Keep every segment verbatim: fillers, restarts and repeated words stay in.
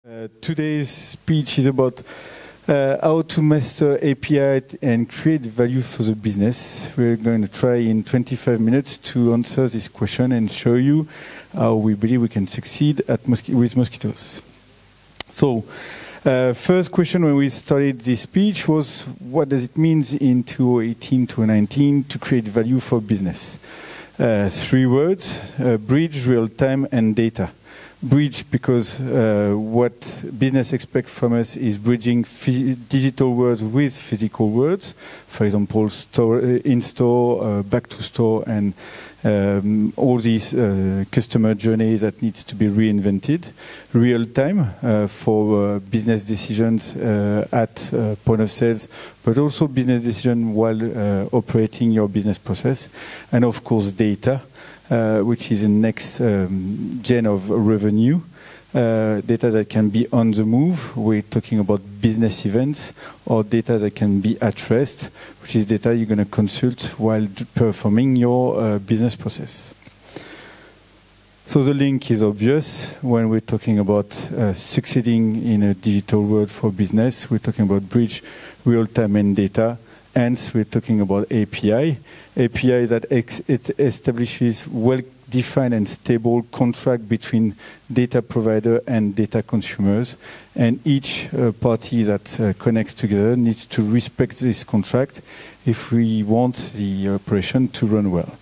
Uh, today's speech is about uh, how to master A P I and create value for the business. We're going to try in twenty-five minutes to answer this question and show you how we believe we can succeed at mosqu- with mosquitoes. So, uh, first question when we started this speech was, what does it mean in twenty eighteen to nineteen to create value for business? Uh, three words, uh, bridge, real time, and data. Bridge, because uh, what business expects from us is bridging digital words with physical words. For example, store, uh, in-store, uh, back-to-store, and um, all these uh, customer journeys that needs to be reinvented. Real time uh, for uh, business decisions uh, at uh, point of sales, but also business decision while uh, operating your business process. And of course, data. Uh, which is the next um, gen of revenue, uh, data that can be on the move. We're talking about business events, or data that can be at rest, which is data you're going to consult while performing your uh, business process. So the link is obvious when we're talking about uh, succeeding in a digital world for business. We're talking about bridge, real-time, and data. Hence, we're talking about A P I. A P I that ex it establishes well-defined and stable contract between data provider and data consumers. And each uh, party that uh, connects together needs to respect this contract if we want the operation to run well.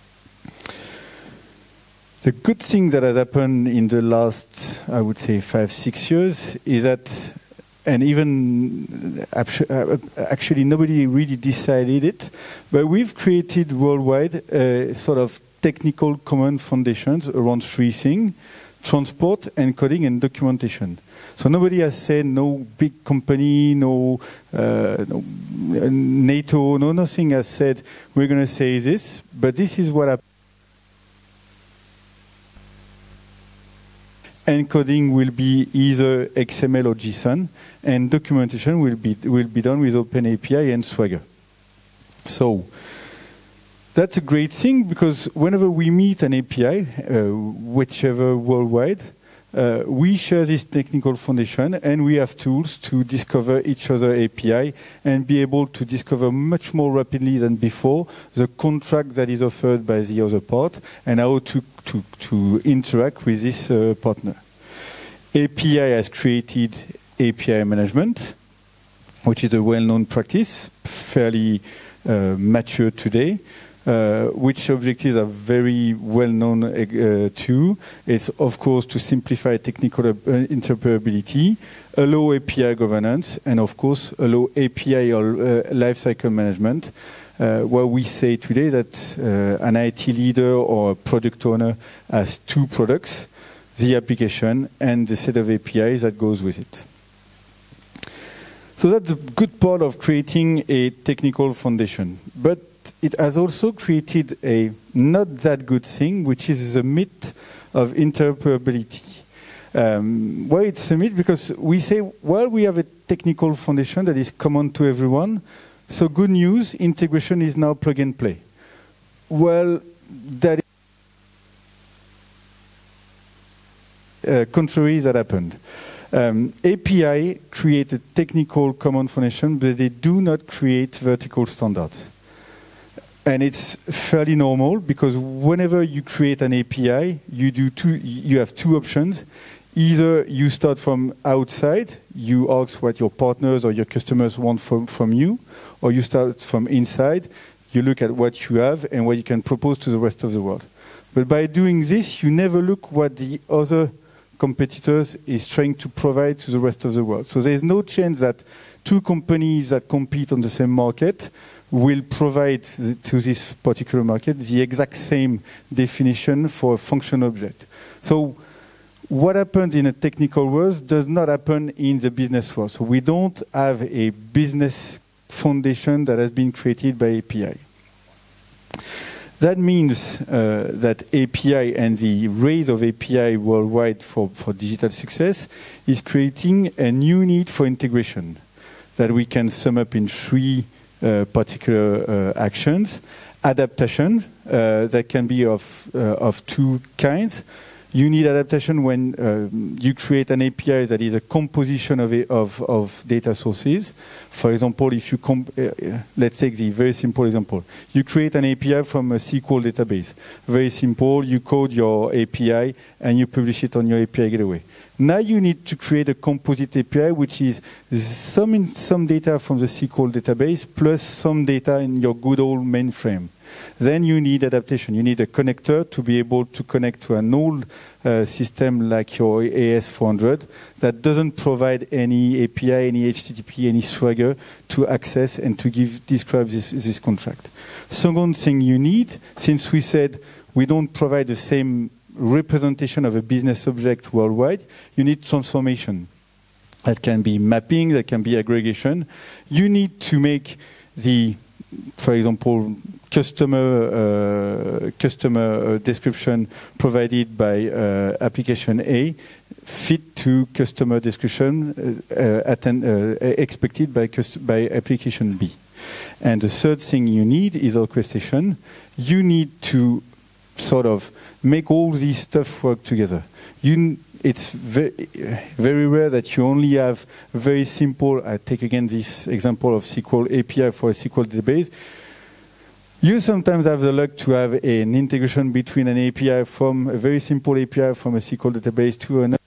The good thing that has happened in the last, I would say, five, six years is that, and even actually nobody really decided it, but we've created worldwide a sort of technical common foundations around three things: transport, encoding, and documentation. So nobody has said, no big company, no, uh, no NATO, no nothing has said, we're going to say this, but this is what happened. Encoding will be either X M L or JSON, and documentation will be will be done with OpenAPI and Swagger. So that's a great thing, because whenever we meet an A P I, uh, whichever worldwide, uh, we share this technical foundation, and we have tools to discover each other A P I and be able to discover much more rapidly than before the contract that is offered by the other part and how to To, to interact with this uh, partner. A P I has created A P I management, which is a well-known practice, fairly uh, mature today, uh, which objectives are very well-known uh, too. It's, of course, to simplify technical interoperability, allow A P I governance, and, of course, allow A P I or uh, lifecycle management. Uh, where we say today that uh, an I T leader or a product owner has two products, the application and the set of A P Is that goes with it. So that's a good part of creating a technical foundation. But it has also created a not that good thing, which is the myth of interoperability. Um, why it's a myth? Because we say, well, we have a technical foundation that is common to everyone. So good news, integration is now plug and play. Well, that is uh, contrary that happened. Um, A P I create a technical common foundation, but they do not create vertical standards. And it's fairly normal, because whenever you create an A P I, you do two. You have two options. Either you start from outside, you ask what your partners or your customers want from, from you, or you start from inside, you look at what you have and what you can propose to the rest of the world. But by doing this, you never look what the other competitors is trying to provide to the rest of the world. So there's no chance that two companies that compete on the same market will provide to this particular market the exact same definition for a function object. So what happens in a technical world does not happen in the business world. So we don't have a business foundation that has been created by A P I. That means uh, that A P I and the rise of A P I worldwide for, for digital success is creating a new need for integration that we can sum up in three uh, particular uh, actions. Adaptation, uh, that can be of, uh, of two kinds. You need adaptation when uh, you create an A P I that is a composition of, a, of, of data sources. For example, if you, comp uh, let's take the very simple example. You create an A P I from a S Q L database. Very simple, you code your A P I and you publish it on your A P I gateway. Now you need to create a composite A P I, which is some, in, some data from the S Q L database plus some data in your good old mainframe. Then you need adaptation. You need a connector to be able to connect to an old uh, system like your A S four hundred that doesn't provide any A P I, any H T T P, any Swagger to access and to give describe this, this contract. Second thing you need, since we said we don't provide the same representation of a business object worldwide, you need transformation. That can be mapping, that can be aggregation. You need to make the, for example, customer uh, customer uh, description provided by uh, application A fit to customer description uh, attend, uh, expected by, by application B. And the third thing you need is orchestration. You need to sort of make all these stuff work together. You, it's very, very rare that you only have very simple, I take again this example of S Q L A P I for a S Q L database. You sometimes have the luck to have an integration between an A P I from a very simple A P I from a S Q L database to another.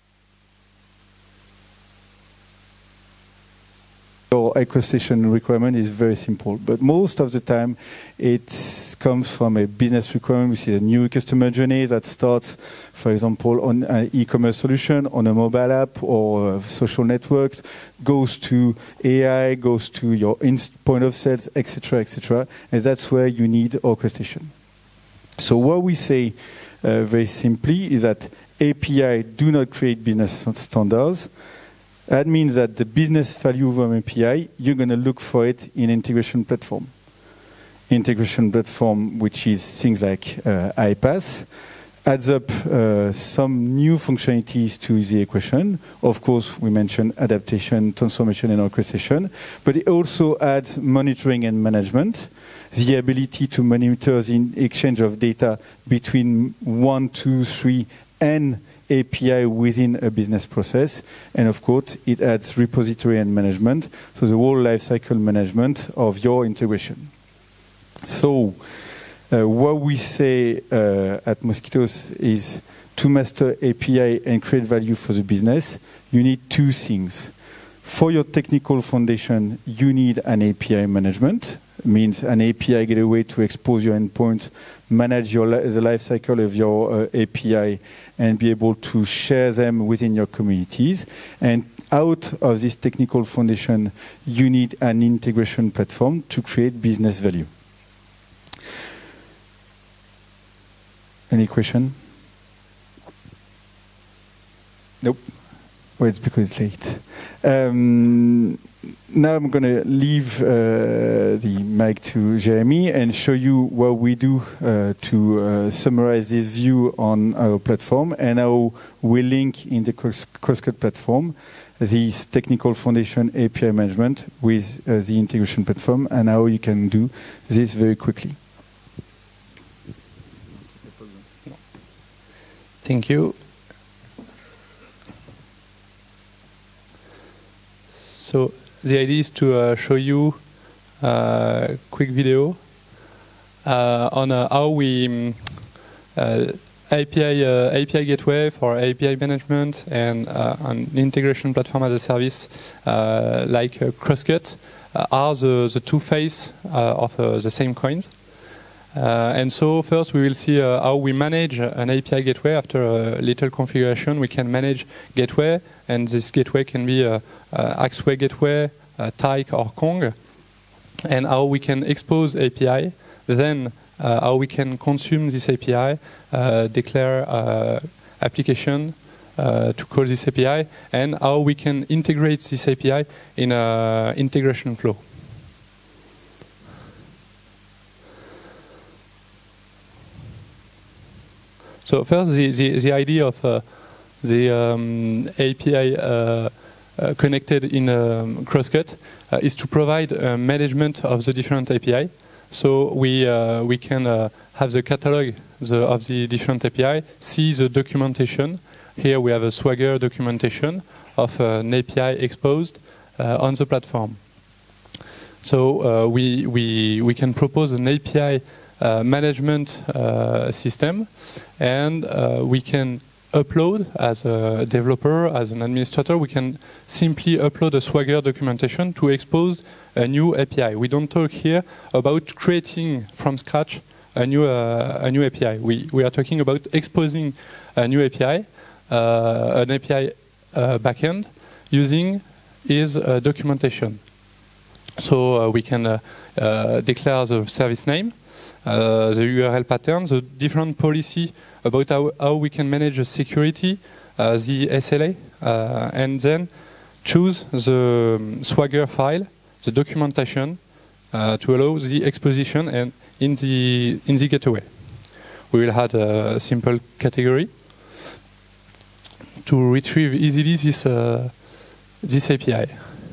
Your orchestration requirement is very simple, but most of the time it comes from a business requirement, which is a new customer journey that starts, for example, on an e-commerce solution, on a mobile app or uh, social networks, goes to A I, goes to your point of sales, et cetera, et cetera, and that's where you need orchestration. So what we say uh, very simply is that A P I do not create business standards. That means that the business value of an A P I, you're going to look for it in integration platform. Integration platform, which is things like uh, iPaaS, adds up uh, some new functionalities to the equation. Of course, we mentioned adaptation, transformation, and orchestration, but it also adds monitoring and management, the ability to monitor the exchange of data between one, two, three, and A P I within a business process, and of course it adds repository and management, so the whole lifecycle management of your integration. So uh, what we say uh, at Mosquitos is to master A P I and create value for the business, you need two things. For your technical foundation, you need an A P I management, means an A P I gateway to expose your endpoints, manage your li the life cycle of your uh, A P I, and be able to share them within your communities. And out of this technical foundation, you need an integration platform to create business value. Any question? Nope. Well, it's because it's late. Um, now I'm going to leave uh, the mic to Jeremy and show you what we do uh, to uh, summarize this view on our platform and how we link in the Crosscut platform this technical foundation A P I management with uh, the integration platform and how you can do this very quickly. Thank you. So the idea is to uh, show you a quick video uh, on uh, how we um, uh, A P I uh, A P I gateway for A P I management and uh, an integration platform as a service uh, like uh, Crosscut uh, are the the two faces uh, of uh, the same coins. Uh, and so first we will see uh, how we manage an A P I gateway. After a little configuration, we can manage gateway, and this gateway can be a, a Axway gateway, a Tyke or Kong, and how we can expose A P I, then uh, how we can consume this A P I, uh, declare uh, application uh, to call this A P I, and how we can integrate this A P I in an integration flow. So first, the, the, the idea of uh, the um, A P I uh, uh, connected in um, Crosscut uh, is to provide uh, management of the different A P I. So we uh, we can uh, have the catalog the, of the different A P I, see the documentation. Here we have a Swagger documentation of an A P I exposed uh, on the platform. So uh, we, we, we can propose an A P I uh, management uh, system, and uh, we can upload as a developer, as an administrator, we can simply upload a Swagger documentation to expose a new A P I. We don't talk here about creating from scratch a new, uh, a new A P I. We, we are talking about exposing a new A P I, uh, an A P I uh, backend, using his uh, documentation. So uh, we can uh, uh, declare the service name, uh, the U R L pattern, the different policy about how, how we can manage the security, uh, the S L A, uh, and then choose the um, Swagger file, the documentation, uh, to allow the exposition and in the in the gateway. We will add a simple category to retrieve easily this uh, this A P I.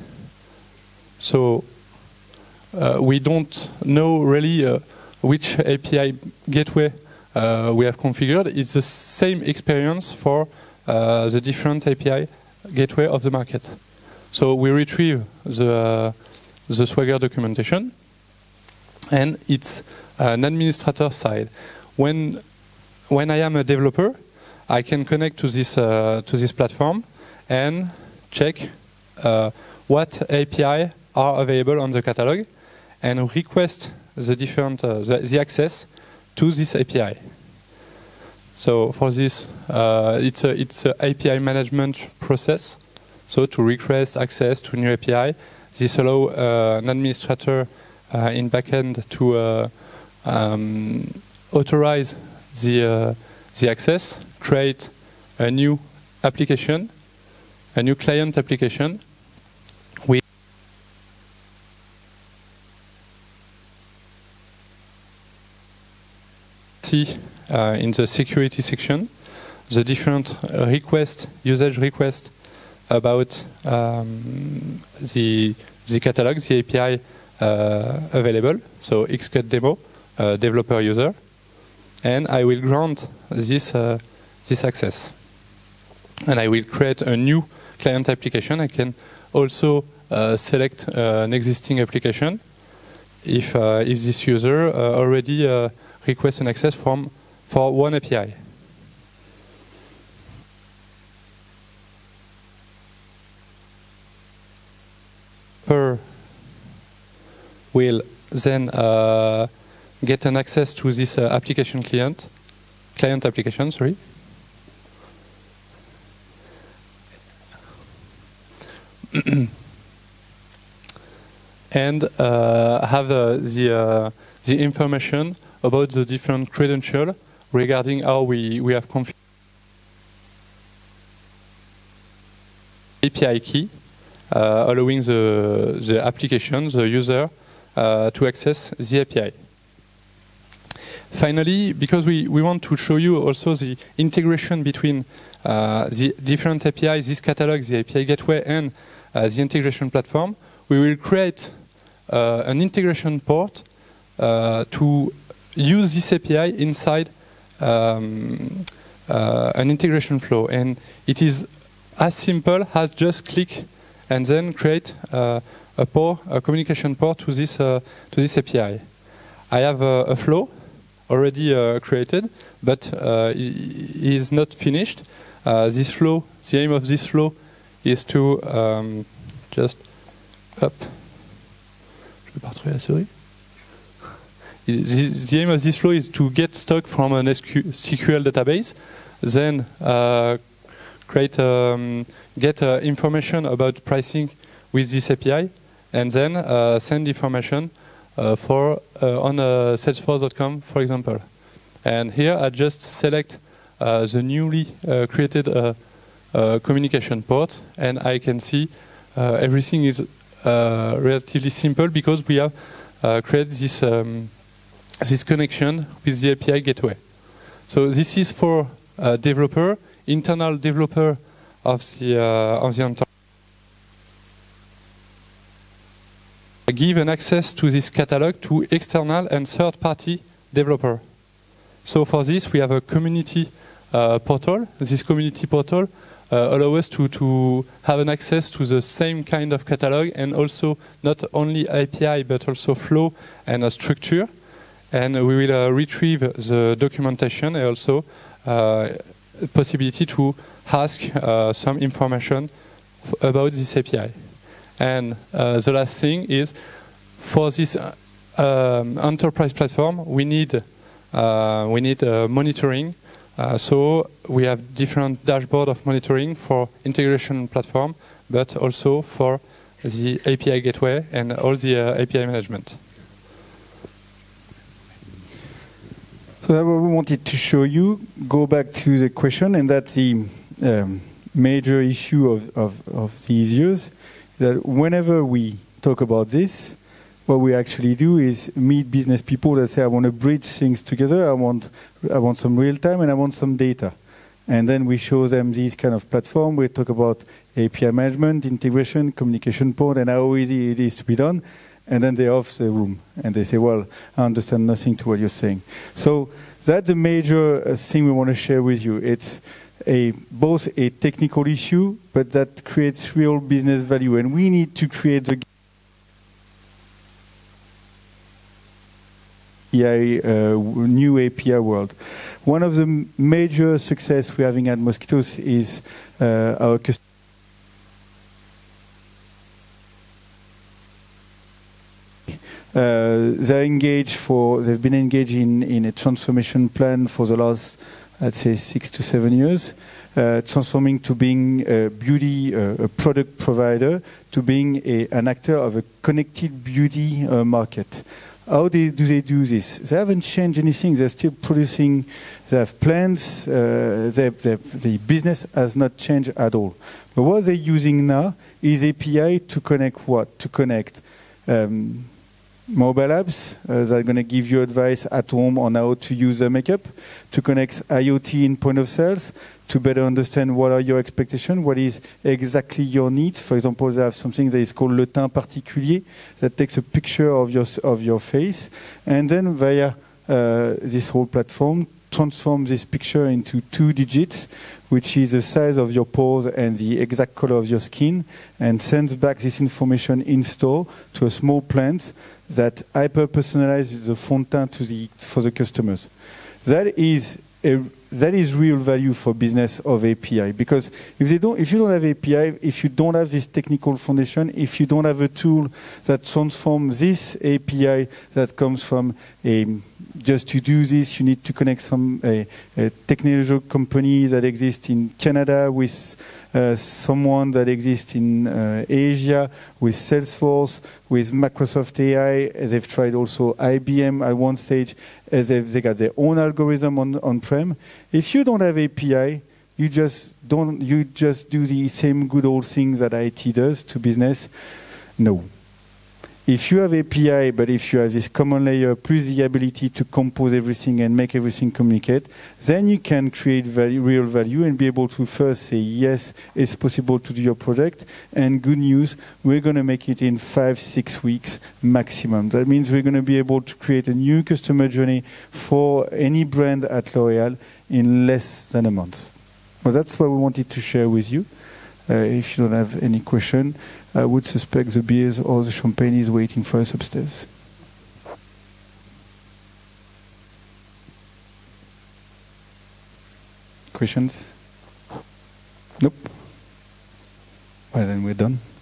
So uh, we don't know really uh, which A P I gateway uh, we have configured. It's the same experience for uh, the different A P I gateway of the market. So we retrieve the uh, the Swagger documentation, and it's an administrator side. When when I am a developer, I can connect to this uh, to this platform and check uh, what A P I are available on the catalog, and request the different uh, the, the access to this A P I. So for this, uh, it's a it's a A P I management process. So to request access to new A P I, this allows uh, an administrator uh, in backend to uh, um, authorize the uh, the access, create a new application, a new client application. We see uh, in the security section the different uh, request, usage requests about um, the the catalog, the A P I uh, available. So Xcode demo, uh, developer user, and I will grant this uh, this access, and I will create a new client application. I can also uh, select uh, an existing application if uh, if this user uh, already uh, requests an access from for one A P I. Per will then uh, get an access to this uh, application client, client application, sorry. And uh, have uh, the uh, the information about the different credentials regarding how we we have configured A P I key, uh, allowing the the application, the user, uh, to access the A P I. Finally, because we, we want to show you also the integration between uh, the different A P Is, this catalog, the A P I gateway, and uh, the integration platform, we will create uh, an integration port uh, to use this A P I inside um, uh, an integration flow. And it is as simple as just click and then create uh, a port, a communication port to this, uh, to this A P I. I have a, a flow already uh, created, but uh, it is not finished. Uh, this flow, the aim of this flow is to um, just up. Je vais pas retrouver la souris. The, the aim of this flow is to get stock from an S Q L database, then uh, create, um, get uh, information about pricing with this A P I, and then uh, send information Uh, for uh, on uh, Salesforce dot com, for example. And here I just select uh, the newly uh, created uh, uh, communication port, and I can see uh, everything is uh, relatively simple because we have uh, created this um, this connection with the A P I gateway. So this is for uh, developer, internal developer of the uh, of the enterprise. Give an access to this catalog to external and third-party developer. So for this, we have a community uh, portal. This community portal uh, allows us to, to have an access to the same kind of catalog, and also not only A P I, but also flow and a structure. And we will uh, retrieve the documentation and also uh, possibility to ask uh, some information f about this A P I. And uh, the last thing is, for this uh, um, enterprise platform, we need uh, we need uh, monitoring. Uh, so we have different dashboard of monitoring for integration platform, but also for the A P I gateway and all the uh, A P I management. So that's what we wanted to show you. Go back to the question, and that's the um, major issue of, of, of these years, that whenever we talk about this, what we actually do is meet business people that say, I want to bridge things together, I want, I want some real time, and I want some data. And then we show them this kind of platform. We talk about A P I management, integration, communication point, and how easy it is to be done. And then they're off the room. And they say, well, I understand nothing to what you're saying. So that's the major uh, thing we want to share with you. It's a, both a technical issue, but that creates real business value. And we need to create the A P I, uh, new A P I world. One of the major success we're having at Mosquittos is uh, our customer. Uh, they're engaged for, they've been engaged in, in a transformation plan for the last, I'd say, six to seven years, uh, transforming to being a beauty, uh, a product provider, to being a, an actor of a connected beauty uh, market. How they, do they do this? They haven't changed anything. They're still producing. They have plans. Uh, they, they, the business has not changed at all. But what they're using now is A P I to connect what? To connect um, mobile apps uh, that are going to give you advice at home on how to use the makeup, to connect IoT in point of sales, to better understand what are your expectations, what is exactly your needs. For example, they have something that is called Le Teint Particulier that takes a picture of your, of your face, and then via uh, this whole platform, transform this picture into two digits, which is the size of your pores and the exact color of your skin, and sends back this information in store to a small plant that hyper-personalizes the fond teint to the, for the customers. That is a, that is real value for business of A P I, because if they don't, if you don't have A P I, if you don't have this technical foundation, if you don't have a tool that transforms this A P I that comes from a, just to do this, you need to connect some a, a technological company that exists in Canada with uh, someone that exists in uh, Asia, with Salesforce, with Microsoft A I. They've tried also I B M at one stage. As they've, they got their own algorithm on on-prem. If you don't have A P I, you just don't. You just do the same good old things that I T does to business. No. If you have A P I, but if you have this common layer plus the ability to compose everything and make everything communicate, then you can create value, real value and be able to first say, yes, it's possible to do your project. And good news, we're going to make it in five, six weeks maximum. That means we're going to be able to create a new customer journey for any brand at L'Oréal in less than a month. Well, that's what we wanted to share with you. Uh, if you don't have any question, I would suspect the beers or the champagne is waiting for us upstairs. Questions? Nope. Well, then we're done.